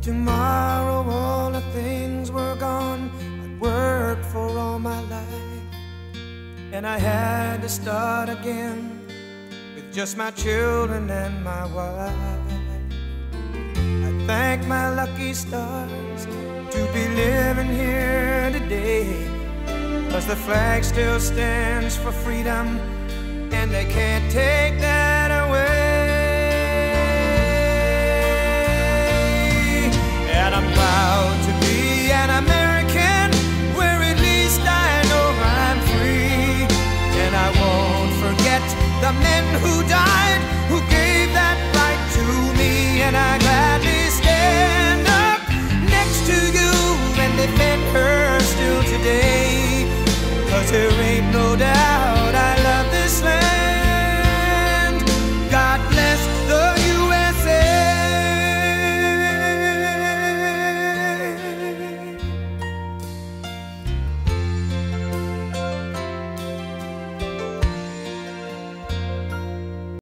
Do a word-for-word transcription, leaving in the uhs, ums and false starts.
tomorrow all the things were gone I'd worked for all my life, and I had to start again with just my children and my wife. I thank my lucky stars to be living here today, 'cause the flag still stands for freedom, and they can't take that away. And I'm proud to be an American, where at least I know I'm free. And I won't forget the men who died, who gave that right to me. And I gladly stand up next to you and defend her still today, 'cause there ain't no doubt